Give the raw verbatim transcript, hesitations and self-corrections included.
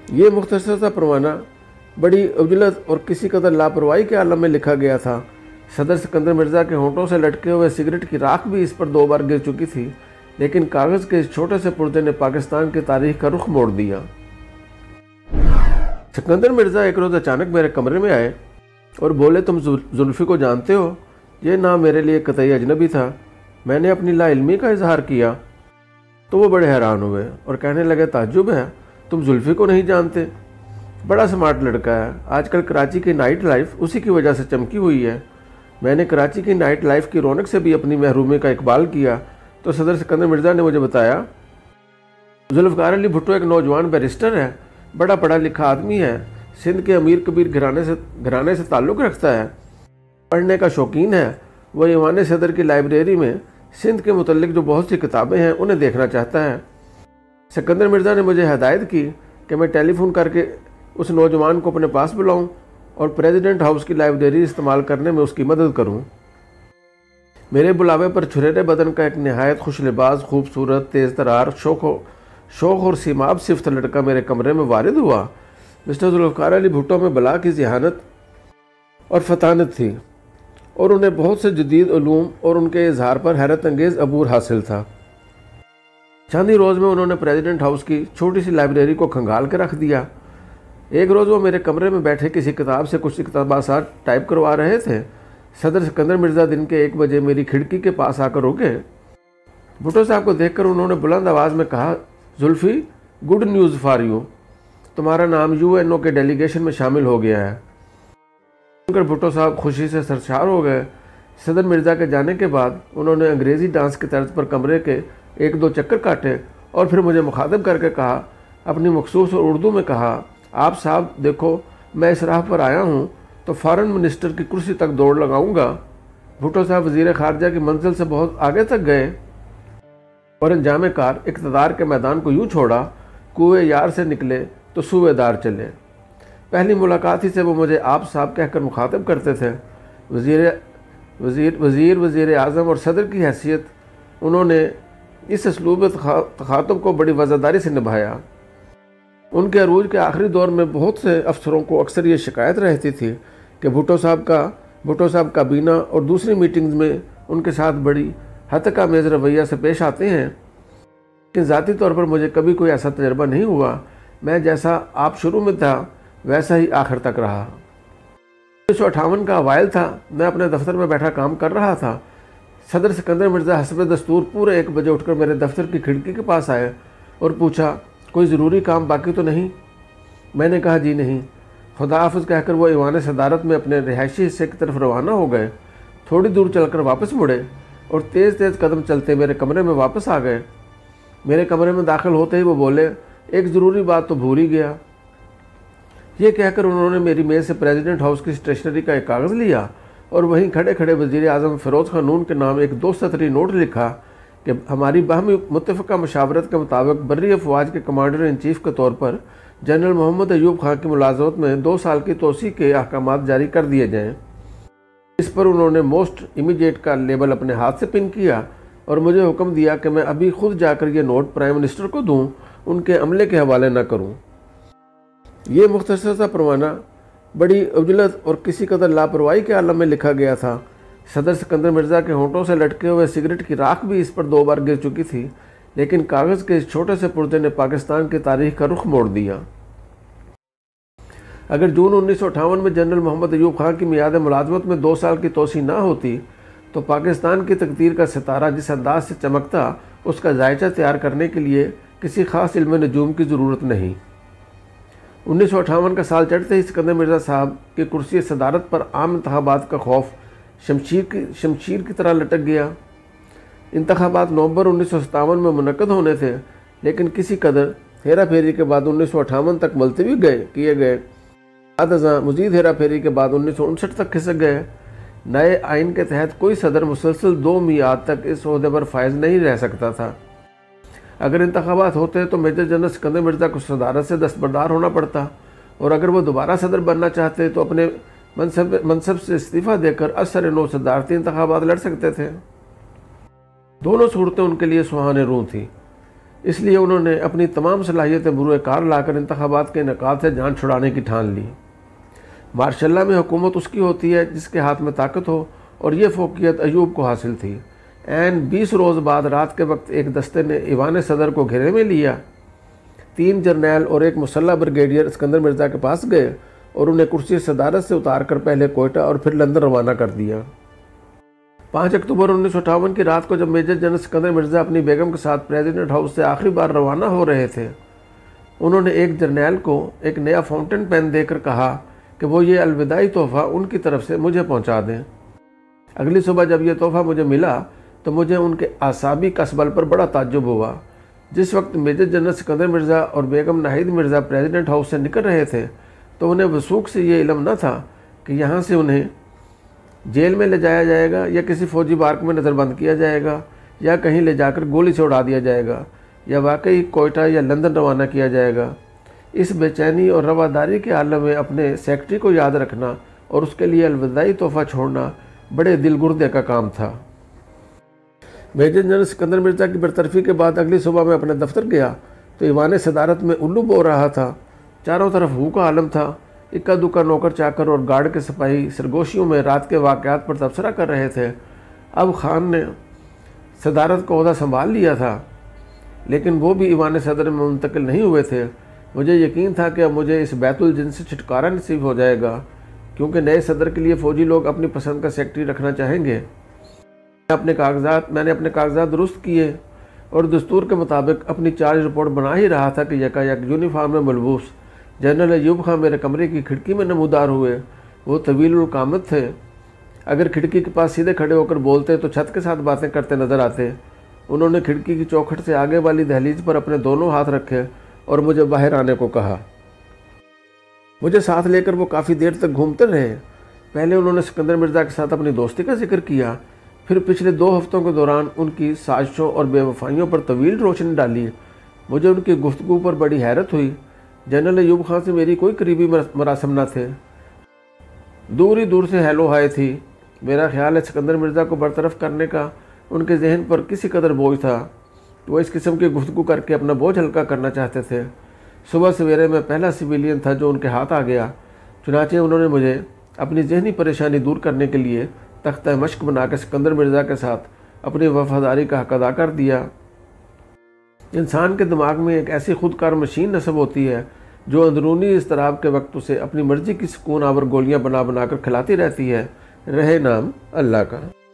ये मुख्तसर सा परवाना बड़ी उजलत और किसी कदर लापरवाही के आलम में लिखा गया था। सदर सिकंदर मिर्ज़ा के होंठों से लटके हुए सिगरेट की राख भी इस पर दो बार गिर चुकी थी, लेकिन कागज़ के इस छोटे से पुर्जे ने पाकिस्तान की तारीख का रुख मोड़ दिया। सिकंदर मिर्ज़ा एक रोज़ अचानक मेरे कमरे में आए और बोले, तुम जुल्फ़ी को जानते हो? ये नाम मेरे लिए कतई अजनबी था। मैंने अपनी लाइल्मी का इजहार किया तो वो बड़े हैरान हुए और कहने लगे, ताज्जुब है, तुम जुल्फ़ी को नहीं जानते? बड़ा स्मार्ट लड़का है। आजकल कराची की नाइट लाइफ उसी की वजह से चमकी हुई है। मैंने कराची की नाइट लाइफ की रौनक से भी अपनी महरूमी का इकबाल किया तो सदर सिकंदर मिर्ज़ा ने मुझे बताया, जुल्फ़िकार अली भुट्टो एक नौजवान बैरिस्टर है, बड़ा पढ़ा लिखा आदमी है, सिंध के अमीर कबीर घराने से घराने से ताल्लुक़ रखता है, पढ़ने का शौकीन है। वह ईवान सदर की लाइब्रेरी में सिंध के मुतल्लिक जो बहुत सी किताबें हैं उन्हें देखना चाहता है। सिकंदर मिर्ज़ा ने मुझे हदायत की कि मैं टेलीफोन करके उस नौजवान को अपने पास बुलाऊं और प्रेसिडेंट हाउस की लाइब्रेरी इस्तेमाल करने में उसकी मदद करूं। मेरे बुलावे पर छुरेरे बदन का एक नहायत खुश लिबास, खूबसूरत, तेज़ तरार, शौक शौक और सीमाब सिफ्त लड़का मेरे कमरे में वारिद हुआ। मिस्टर जुल्फ़िकार अली भुट्टो में बला की ज़हानत और फतानत थी और उन्हें बहुत से जदीद उलूम और उनके इजहार पर हैरत अंगेज़ अबूर हासिल था। चंद ही रोज़ में उन्होंने प्रेसिडेंट हाउस की छोटी सी लाइब्रेरी को खंगाल के रख दिया। एक रोज़ वो मेरे कमरे में बैठे किसी किताब से कुछ इक़्तिबासात टाइप करवा रहे थे। सदर सिकंदर मिर्ज़ा दिन के एक बजे मेरी खिड़की के पास आकर रुके। भुट्टो साहब को देखकर उन्होंने बुलंद आवाज़ में कहा, Zulfi, good news for you, तुम्हारा नाम यू एन ओ के डेलीगेशन में शामिल हो गया है। सुनकर भुट्टो साहब खुशी से सरशार हो गए। सदर मिर्ज़ा के जाने के बाद उन्होंने अंग्रेज़ी डांस की तर्ज पर कमरे के एक दो चक्कर काटे और फिर मुझे मुखातिब करके कहा, अपनी मखसूस और उर्दू में कहा, आप साहब देखो, मैं इस राह पर आया हूँ तो फ़ॉरेन मिनिस्टर की कुर्सी तक दौड़ लगाऊंगा। भुट्टो साहब वज़ीर ख़ारजा की मंजिल से बहुत आगे तक गए और अंजाम कार इक़्तिदार के मैदान को यूँ छोड़ा, कुएं यार से निकले तो सूबेदार चले। पहली मुलाकात ही से वो मुझे आप साहब कहकर मुखातिब करते थे। वज़ीर वज़ीर वज़ीर वज़ीर आज़म और सदर की हैसियत उन्होंने इस असलूब तखातुब को बड़ी वज़ादारी से निभाया। उनके अरूज के आखिरी दौर में बहुत से अफसरों को अक्सर ये शिकायत रहती थी कि भुट्टो साहब का भुट्टो साहब काबीना और दूसरी मीटिंग्स में उनके साथ बड़ी हतकामेज़ रवैया से पेश आते हैं, लेकिन ज़ाती तौर पर मुझे कभी कोई ऐसा तजर्बा नहीं हुआ। मैं जैसा आप शुरू में था वैसा ही आखिर तक रहा। उन्नीस सौ अट्ठावन का अवाइल था। मैं अपने दफ्तर में बैठा काम कर रहा था। सदर सिकंदर मिर्ज़ा हस्ब दस्तूर पूरे एक बजे उठकर मेरे दफ्तर की खिड़की के पास आए और पूछा, कोई ज़रूरी काम बाकी तो नहीं? मैंने कहा, जी नहीं। खुदा हाफ़िज़ कहकर वो ईवान सदारत में अपने रिहायशी हिस्से की तरफ रवाना हो गए। थोड़ी दूर चलकर वापस मुड़े और तेज़ तेज़ कदम चलते मेरे कमरे में वापस आ गए। मेरे कमरे में दाखिल होते ही वो बोले, एक ज़रूरी बात तो भूल ही गया। ये कहकर उन्होंने मेरी मेज़ से प्रेसिडेंट हाउस की स्टेशनरी का एक कागज़ लिया और वहीं खड़े खड़े वज़ीर आज़म फ़िरोज़ ख़ान नून के नाम एक दो सतरी नोट लिखा कि हमारी बाहमी मुत्तफ़िक़ा मशावरत के मुताबिक बर्री अफ़वाज के कमांडर इन चीफ़ के तौर पर जनरल मोहम्मद अयूब खान की मुलाज़मत में दो साल की तोसी के अहकामात जारी कर दिए जाएँ। इस पर उन्होंने मोस्ट इमीडिएट का लेबल अपने हाथ से पिन किया और मुझे हुक्म दिया कि मैं अभी खुद जाकर ये नोट प्राइम मिनिस्टर को दूँ, उनके अमले के हवाले न करूँ। ये मुख्तसर सा परवाना बड़ी उजलत और किसी कदर लापरवाही के आलम में लिखा गया था। सदर सिकंदर मिर्ज़ा के होंठों से लटके हुए सिगरेट की राख भी इस पर दो बार गिर चुकी थी, लेकिन कागज़ के इस छोटे से पुर्जे ने पाकिस्तान की तारीख का रुख मोड़ दिया। अगर जून उन्नीस सौ अट्ठावन में जनरल मोहम्मद अयूब खान की मियाद मुलाजमत में दो साल की तोसी ना होती तो पाकिस्तान की तकदीर का सितारा जिस अंदाज से चमकता, उसका जायचा तैयार करने के लिए किसी ख़ास इल्म नजूम की ज़रूरत नहीं। उन्नीस सौ अट्ठावन का साल चढ़ते ही सिकंदर मिर्ज़ा साहब की कुर्सी सदारत पर आम इंतखाबात का खौफ शमशीर की शमशीर की तरह लटक गया। इंतखाबात नवंबर उन्नीस सौ सत्तावन में मुनक़द होने थे, लेकिन किसी कदर हेरा फेरी के बाद उन्नीस सौ अट्ठावन तक मुलतवी गए किए गए। आदजा मज़ीद हेरा फेरी के बाद उन्नीस सौ उनसठ तक खिसक गए। नए आइन के तहत कोई सदर मुसलसल दो मियाद तक इस ओहदे पर फायज नहीं रह सकता था। अगर इंतखाबात होते तो मेजर जनरल सिकंदर मिर्ज़ा को सदारत से दस्तबरदार होना पड़ता और अगर वो दोबारा सदर बनना चाहते तो अपने मनसब मनसब से इस्तीफ़ा देकर असर नो सदारती इंतखाबात लड़ सकते थे। दोनों सूरतें उनके लिए सुहाने रूह थी। इसलिए उन्होंने अपनी तमाम सलाहियतें बुरे कार लाकर इंतखाबात के इनेकाद से जान छुड़ाने की ठान ली। मार्शल्ला में हुकूमत उसकी होती है जिसके हाथ में ताकत हो, और ये फोकियत अयूब को हासिल थी। एन बीस रोज़ बाद रात के वक्त एक दस्ते ने ईवान सदर को घेरे में लिया। तीन जर्नैल और एक मुसल्ला ब्रिगेडियर सिकंदर मिर्ज़ा के पास गए और उन्हें कुर्सी सदारत से उतार कर पहले कोयटा और फिर लंदन रवाना कर दिया। पाँच अक्टूबर उन्नीस सौ अट्ठावन की रात को जब मेजर जनरल सिकंदर मिर्ज़ा अपनी बेगम के साथ प्रेसिडेंट हाउस से आखिरी बार रवाना हो रहे थे, उन्होंने एक जर्नैल को एक नया फाउंटेन पेन देकर कहा कि वो ये अलविदाई तोहफ़ा उनकी तरफ से मुझे पहुंचा दें। अगली सुबह जब यह तोहफ़ा मुझे मिला तो मुझे उनके आसाबी कसबल पर बड़ा ताज्जुब हुआ। जिस वक्त मेजर जनरल सिकंदर मिर्ज़ा और बेगम नाहिद मिर्ज़ा प्रेसिडेंट हाउस से निकल रहे थे तो उन्हें वसूख से ये इल्म न था कि यहाँ से उन्हें जेल में ले जाया जाएगा या किसी फ़ौजी बार्क में नज़रबंद किया जाएगा या कहीं ले जाकर गोली से उड़ा दिया जाएगा या वाकई कोयटा या लंदन रवाना किया जाएगा। इस बेचैनी और रवादारी के आलम में अपने सेक्रेटरी को याद रखना और उसके लिए अलविदाई तोहफ़ा छोड़ना बड़े दिलगुर्दे का काम था। मेजर जनरल सिकंदर मिर्ज़ा की बरतरफी के बाद अगली सुबह मैं अपने दफ्तर गया तो ईवान सदारत में उल्लू बो रहा था। चारों तरफ हू का आलम था। इक्का दुक्का नौकर चाकर और गार्ड के सिपाही सरगोशियों में रात के वाक़यात पर तबसरा कर रहे थे। अब खान ने सदारत का ओहदा संभाल लिया था, लेकिन वो भी ईवान सदर में मुंतकिल नहीं हुए थे। मुझे यकीन था कि अब मुझे इस बैतुल जिन से छुटकारा नसीब हो जाएगा, क्योंकि नए सदर के लिए फ़ौजी लोग अपनी पसंद का सेक्रेटरी रखना चाहेंगे। अपने कागजात मैंने अपने कागजात दुरुस्त किए और दस्तूर के मुताबिक अपनी चार्ज रिपोर्ट बना ही रहा था कि यकायक यूनिफॉर्म में मलबूस जनरल अयूब खां मेरे कमरे की खिड़की में नमूदार हुए। वो तवीलुल कामत थे। अगर खिड़की के पास सीधे खड़े होकर बोलते तो छत के साथ बातें करते नजर आते। उन्होंने खिड़की की चौखट से आगे वाली दहलीज पर अपने दोनों हाथ रखे और मुझे बाहर आने को कहा। मुझे साथ लेकर वो काफ़ी देर तक घूमते रहे। पहले उन्होंने सिकंदर मिर्ज़ा के साथ अपनी दोस्ती का जिक्र किया, फिर पिछले दो हफ्तों के दौरान उनकी साजिशों और बेवफाइयों पर तवील रोशनी डाली। मुझे उनकी गुफ्तगू पर बड़ी हैरत हुई। जनरल अयूब खां से मेरी कोई करीबी मरासम न थे, दूर ही दूर से हेलो हाय थी। मेरा ख्याल है सिकंदर मिर्ज़ा को बरतरफ करने का उनके जहन पर किसी कदर बोझ था। वो इस किस्म की गुफ्तगू करके अपना बोझ हल्का करना चाहते थे। सुबह सवेरे में पहला सिविलियन था जो उनके हाथ आ गया। चुनाचे उन्होंने मुझे अपनी जहनी परेशानी दूर करने के लिए तख्ता मश्क बना के सिकंदर मिर्ज़ा के साथ अपनी वफादारी का हक अदा कर दिया। इंसान के दिमाग में एक ऐसी खुदकार मशीन नस्ब होती है जो अंदरूनी इज़्तिराब के वक्त उसे अपनी मर्ज़ी की सुकून आवर गोलियां बना बना कर खिलाती रहती है। रहे नाम अल्लाह का।